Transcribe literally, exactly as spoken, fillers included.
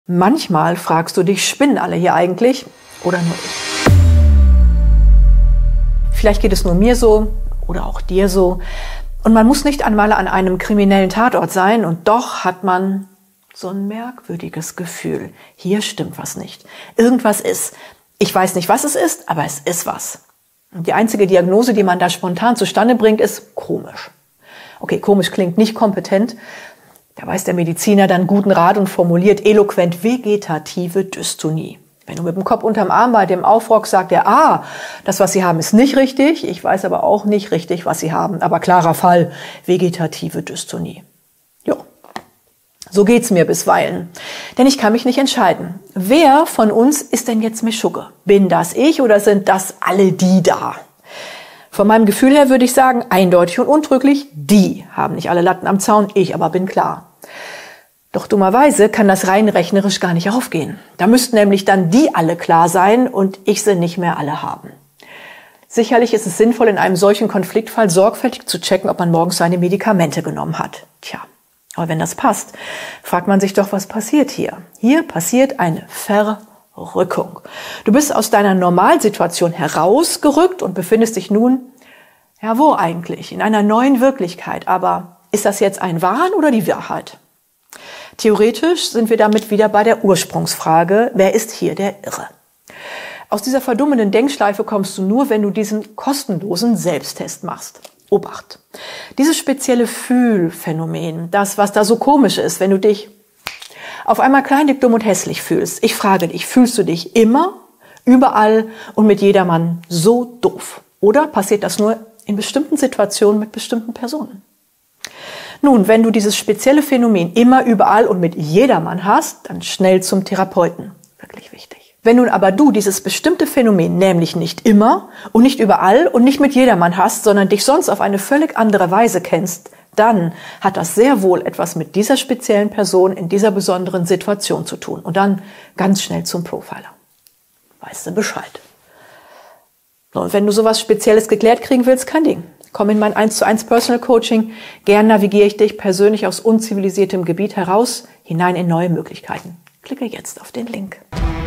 Manchmal fragst du dich, spinnen alle hier eigentlich oder nur ich? Vielleicht geht es nur mir so oder auch dir so. Und man muss nicht einmal an einem kriminellen Tatort sein und doch hat man so ein merkwürdiges Gefühl. Hier stimmt was nicht. Irgendwas ist. Ich weiß nicht, was es ist, aber es ist was. Und die einzige Diagnose, die man da spontan zustande bringt, ist komisch. Okay, komisch klingt nicht kompetent. Da weiß der Mediziner dann guten Rat und formuliert eloquent vegetative Dystonie. Wenn du mit dem Kopf unterm Arm bei dem aufrockst, sagt er, ah, das, was Sie haben, ist nicht richtig. Ich weiß aber auch nicht richtig, was Sie haben. Aber klarer Fall, vegetative Dystonie. Jo, so geht's mir bisweilen. Denn ich kann mich nicht entscheiden. Wer von uns ist denn jetzt Meschugge? Bin das ich oder sind das alle die da? Von meinem Gefühl her würde ich sagen, eindeutig und untrüglich, die haben nicht alle Latten am Zaun, ich aber bin klar. Doch dummerweise kann das rein rechnerisch gar nicht aufgehen. Da müssten nämlich dann die alle klar sein und ich sie nicht mehr alle haben. Sicherlich ist es sinnvoll, in einem solchen Konfliktfall sorgfältig zu checken, ob man morgens seine Medikamente genommen hat. Tja, aber wenn das passt, fragt man sich doch, was passiert hier? Hier passiert eine Verrückung. Du bist aus deiner Normalsituation herausgerückt und befindest dich nun, ja wo eigentlich? In einer neuen Wirklichkeit. Aber ist das jetzt ein Wahn oder die Wahrheit? Theoretisch sind wir damit wieder bei der Ursprungsfrage, wer ist hier der Irre? Aus dieser verdummenden Denkschleife kommst du nur, wenn du diesen kostenlosen Selbsttest machst. Obacht! Dieses spezielle Fühlphänomen, das, was da so komisch ist, wenn du dich auf einmal klein, dick, dumm und hässlich fühlst. Ich frage dich, fühlst du dich immer, überall und mit jedermann so doof? Oder passiert das nur in bestimmten Situationen mit bestimmten Personen? Nun, wenn du dieses spezielle Phänomen immer, überall und mit jedermann hast, dann schnell zum Therapeuten. Wirklich wichtig. Wenn nun aber du dieses bestimmte Phänomen nämlich nicht immer und nicht überall und nicht mit jedermann hast, sondern dich sonst auf eine völlig andere Weise kennst, dann hat das sehr wohl etwas mit dieser speziellen Person in dieser besonderen Situation zu tun. Und dann ganz schnell zum Profiler. Weißt du Bescheid. So, und wenn du sowas Spezielles geklärt kriegen willst, kein Ding. Komm in mein eins zu eins Personal Coaching. Gern navigiere ich dich persönlich aus unzivilisiertem Gebiet heraus, hinein in neue Möglichkeiten. Klicke jetzt auf den Link.